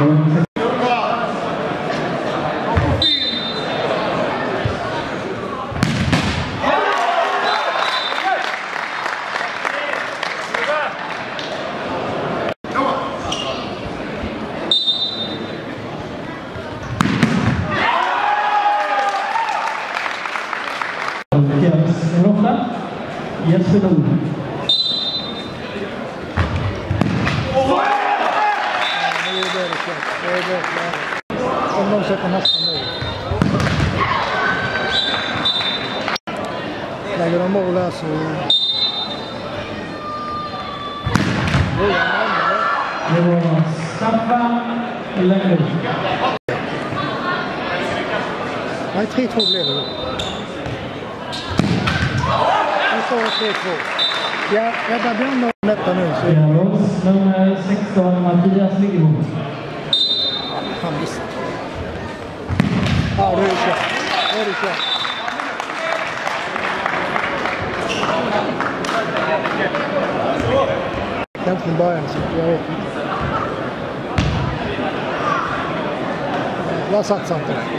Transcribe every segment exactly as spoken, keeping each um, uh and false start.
Jesper Nord. Om de sätter nästan mål. Lägger de mål där så... Det var Staffan Längre. Nej, tre två blev det då. tre två. Ja, rädda Björn och detta nu. Så... Ja, nummer sexton, Mattias Liggebo. Han visst. Ja, då är det kört. Då är det kört. Kanske från början så jag vet inte. Jag satsar inte det.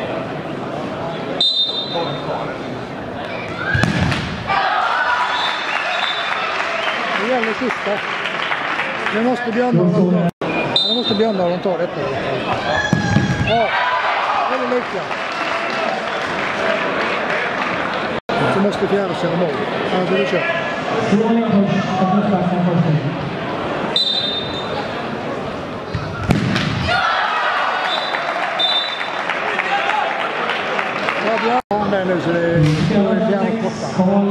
Det gäller sista. Nu måste Björndalen ta. Nu måste Björndalen ta detta. Ja, det är lika. Så måste fjärde köra mål. Annars är det kört. Ja, Björn där nu så det är fjärde korta.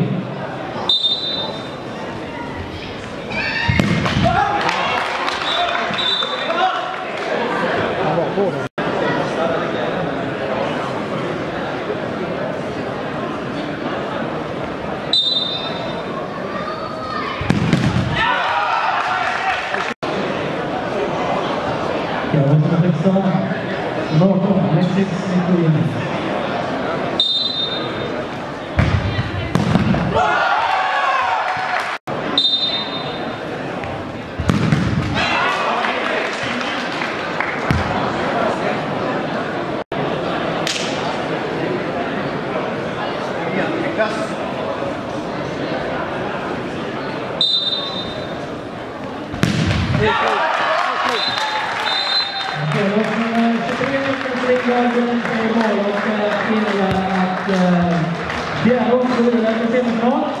På det. Ja, det är sexton. Norton, Alexis Nicolini. Det är också vidare till semifinal.